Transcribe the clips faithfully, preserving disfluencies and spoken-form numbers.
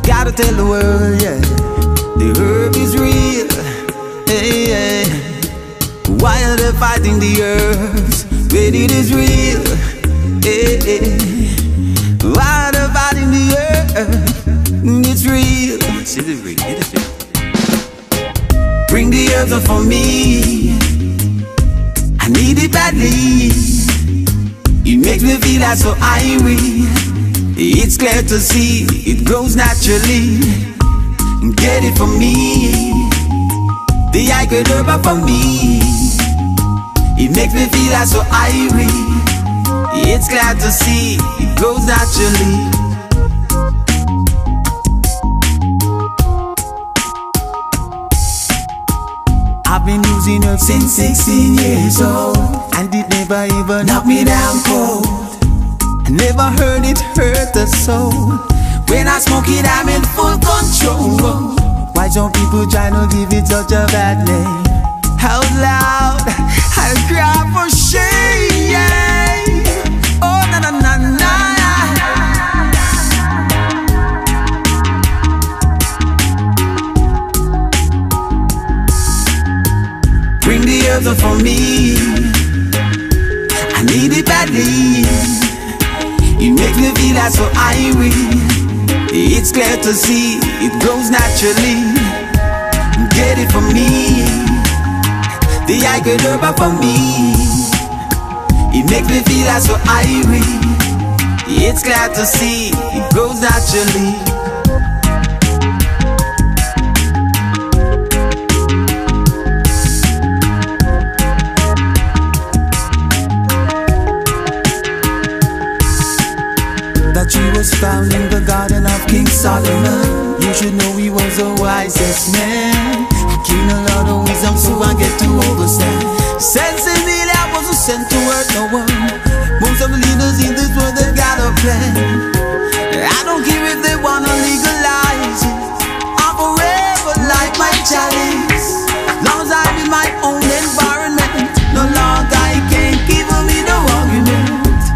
Gotta tell the world, yeah, the herb is real. Hey, yeah. While they're fighting the herbs, when it is real. Hey, hey. While they're fighting the herbs, it's real. It is real. It is real. Bring the herbs up for me. I need it badly. It makes me feel like so irie. It's clear to see it grows naturally. Get it for me. The I could herb for me. It makes me feel like so irie. It's glad to see it grows naturally. I've been using it since sixteen years old, and it never even knocked me down cold. I never heard it hurt the soul. When I smoke it, I'm in full control. Why some people try to give it such a bad name? Out loud, I cry for shame. Oh na na na na. Bring the herbs up for me. I need it badly. It makes me feel like so irie. It's clear to see it grows naturally. Get it for me. The I could herb for me. It makes me feel like so irie. It's glad to see it grows naturally. That tree was found in the garden of King Solomon. You should know he was the wisest man. King a lot of wisdom, so I get to understand. Sensibility, I wasn't sent to hurt no one. Most of the leaders in this world, they got a plan. I don't care if they wanna legalize it. I'm forever like my chalice. Long as I'm in my own environment, no longer I can't give me no argument.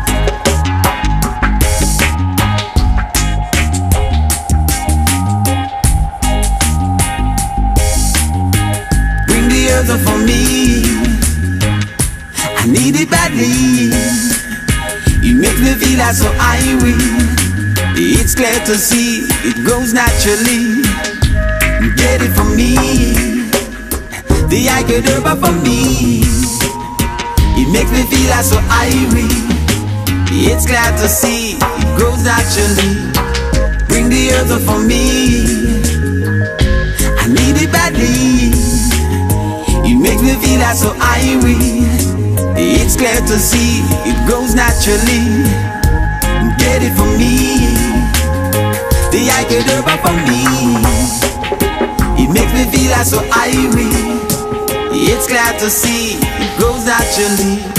For me, I need it badly. It makes me feel like so irie. It's clear to see it grows naturally. Get it for me. The I could herb for me. It makes me feel like so irie. It's glad to see it grows naturally. Bring the herbs up for me. I need it badly. It makes me feel like so irie. It's clear to see it grows naturally. Get it for me. The I could herb for me. It makes me feel like so irie. It's glad to see it grows naturally.